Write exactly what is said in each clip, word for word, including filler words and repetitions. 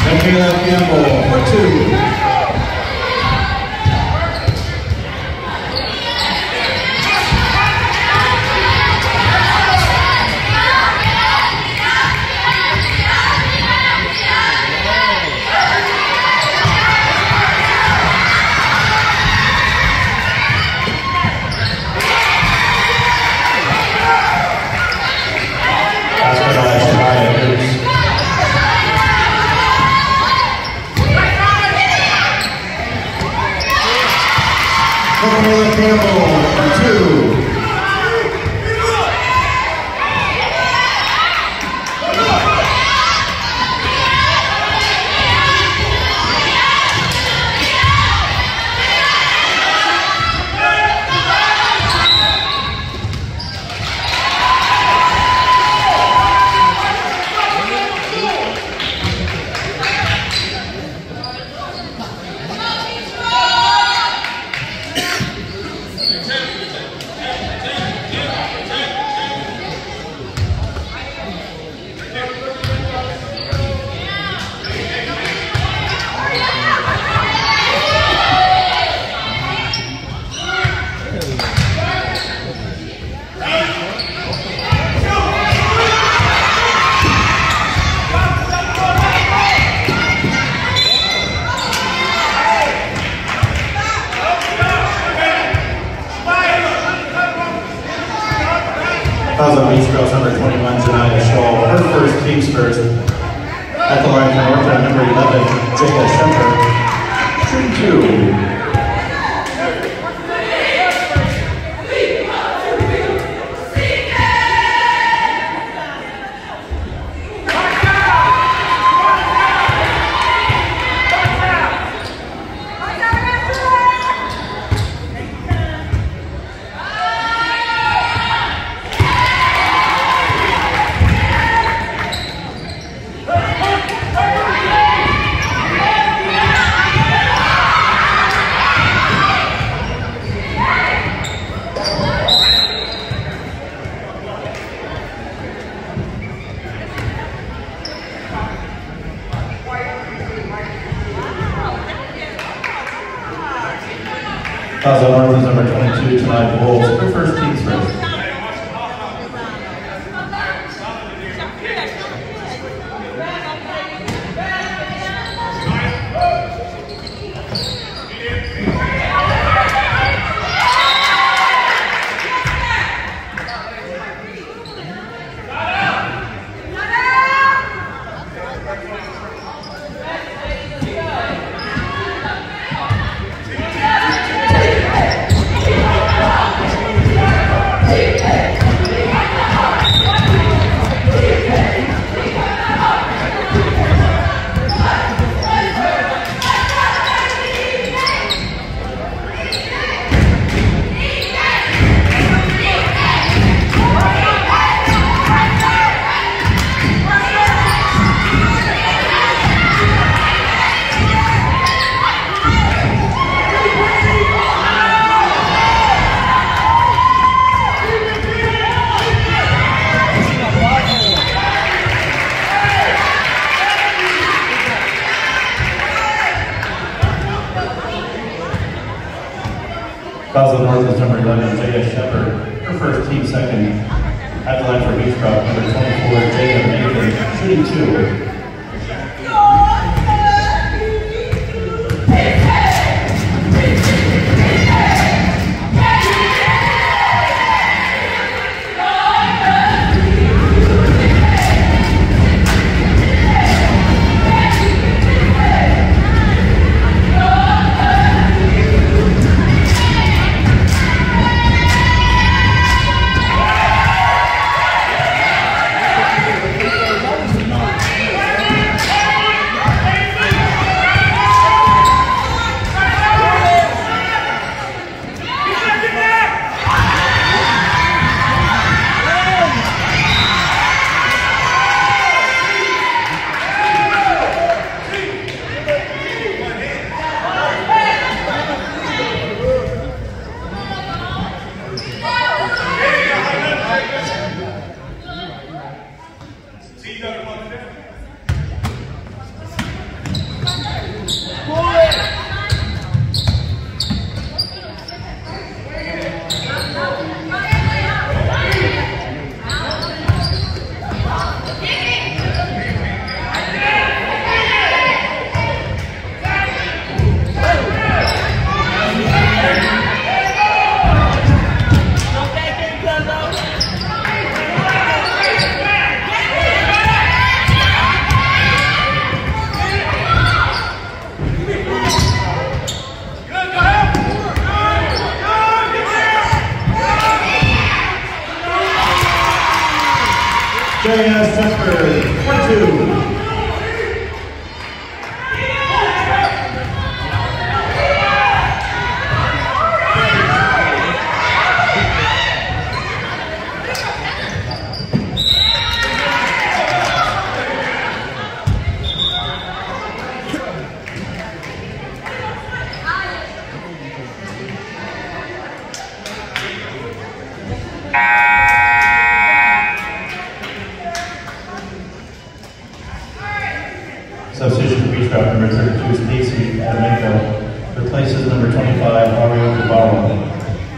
Fouls on Beechcroft, number twenty-one, Janaya Shaw. Her first, team's first. At the line for Northland, number eleven, Jacob Shepard. Shooting two. Fouls on Northland's number twenty-two, Janaya Wolves. Her first, team's first. Fouls on Northland's number eleven, Jacob Shepard. Her first, team second. At the line for Beechcroft, number twenty-four, Jacob Nathan. Shooting two. Substitution for Beechcraft, number thirty-two is Casey Adamenko. Replaces number twenty-five, Mario Navarro.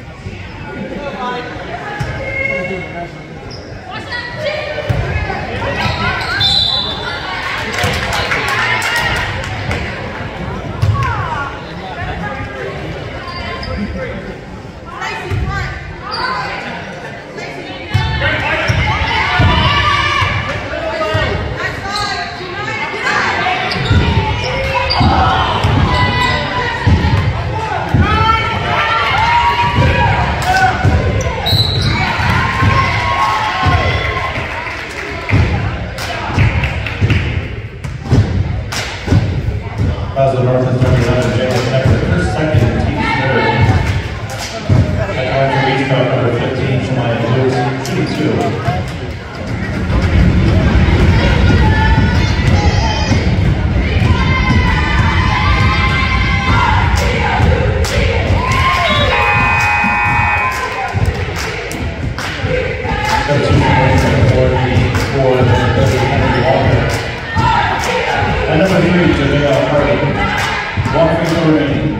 That was the Northland number eleven, Jacob Shepard, first, second, team third. At guard for Beechcroft, number fifteen, Shemaya Blues, shooting two. And number three, Janelle Hardy, one free throw remaining.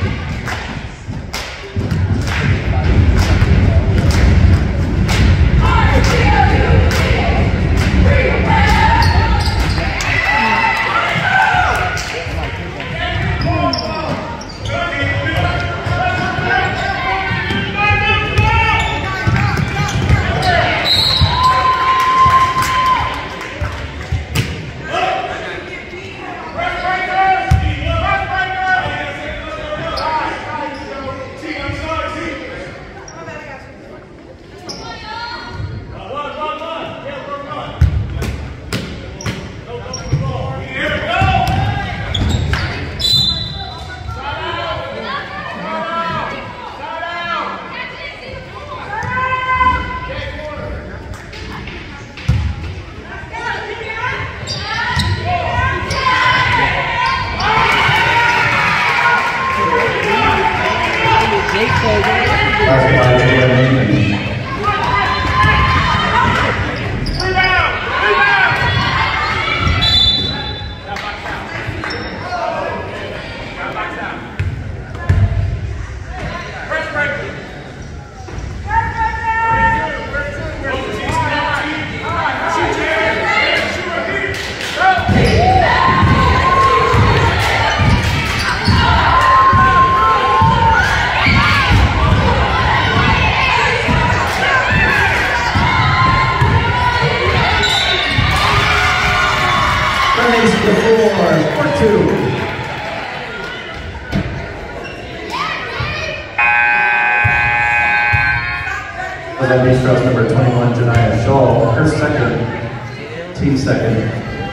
That Beechcraft number twenty-one, Janaya Shaw, her second, team second.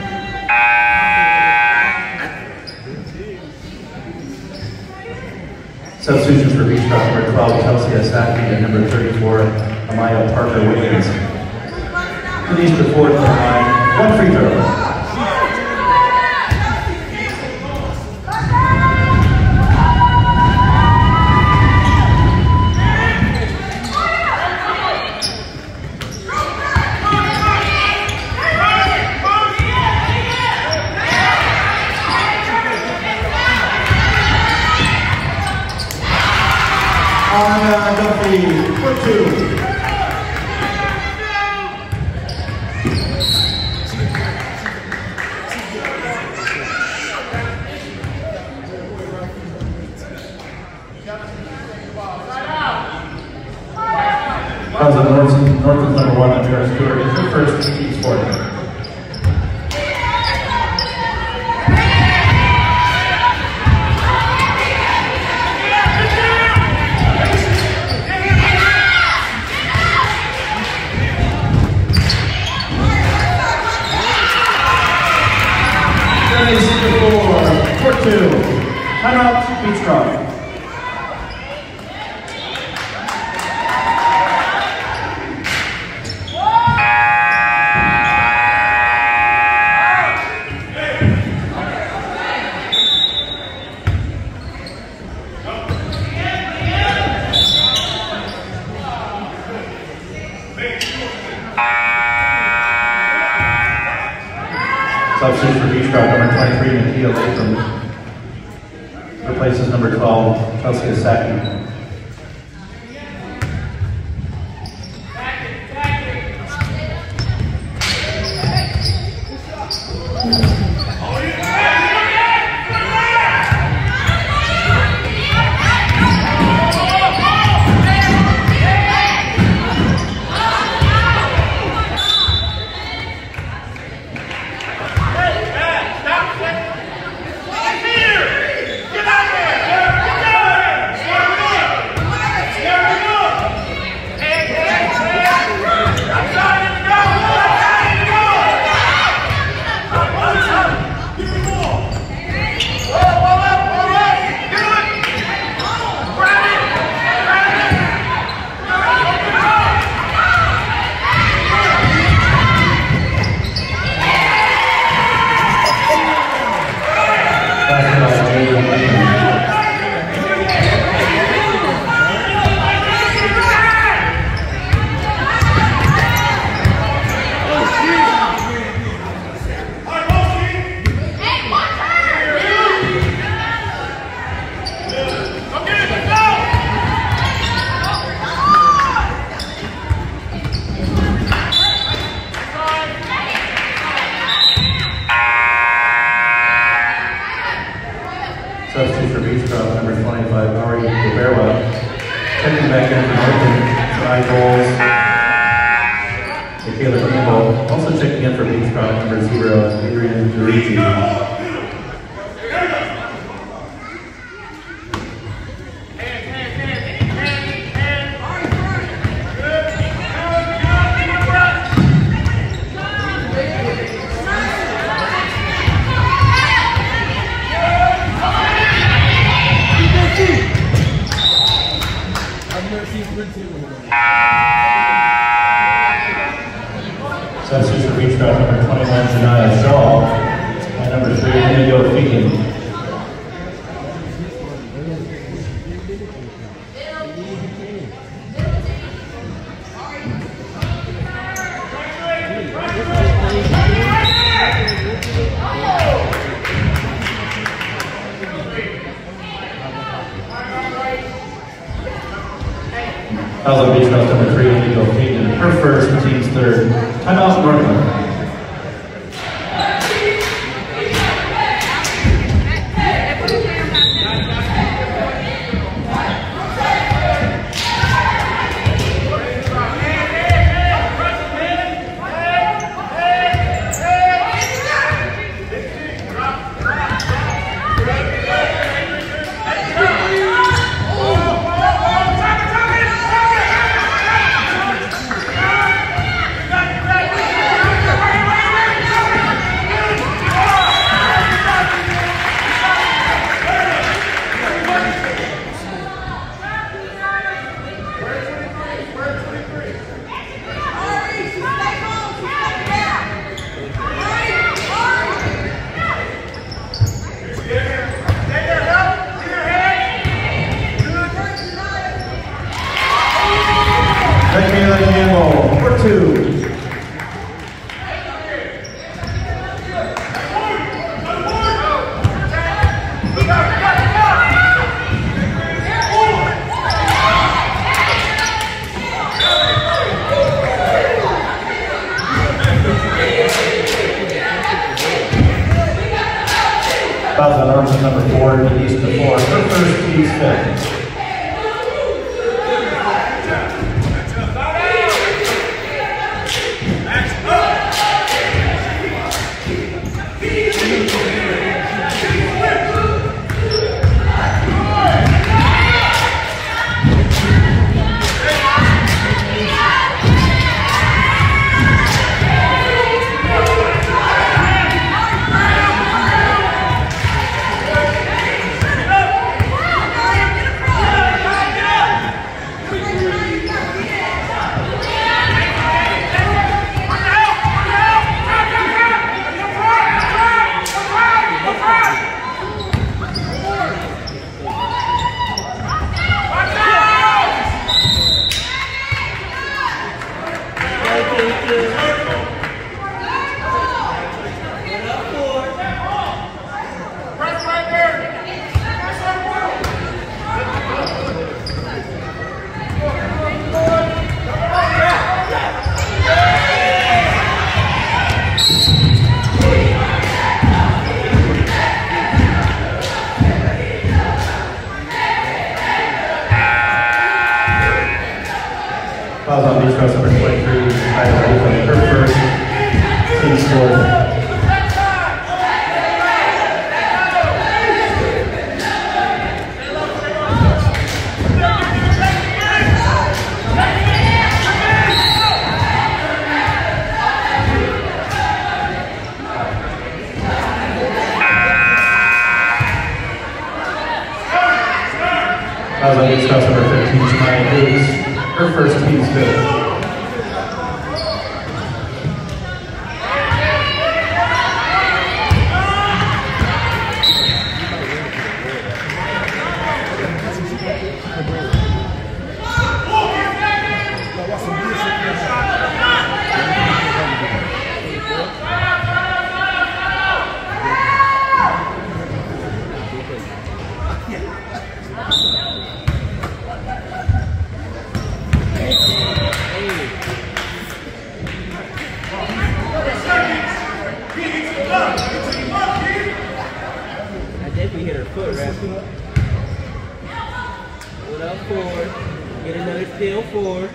Substitutions for Beechcraft, number twelve, Chelsea Asaki, and number thirty-four, Amaya Parker Wiggins. Denise before the line, one free throw. On Duffy for two. That was a Northland, Northland number one, Andrea Stewart, is her first team sport. four two. Timeout, Beechcroft. Substitute for Beechcroft, number twenty-three, Nakia Latham. Replaces number twelve, Chelsea Asaki. Substitute for Beechcroft, number twenty-five, Ari Rivera. Checking back in for Northland, try goals. Michaela Campbell. Also checking in for Beechcroft, number zero, Adrian Duriti. Substitute for Beechcroft, number twenty-one, Janaya Shaw, and number three, Inigo Fegan. Fouls on Beechcroft, number three, Inigo Fegan. Her first, team's third. Timeout, Northland. Michaela Campbell, number two. Fouls on Northland, number four, Denise DeFore. Her first, team's fifth. That was on Beechcraft number fifteen tonight. It was her first team's fifth. We hit her foot, right? Pull it up forward. Get another steal forward.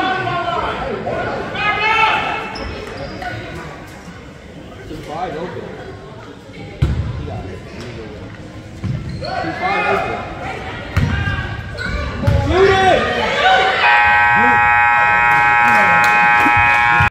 It's wide open.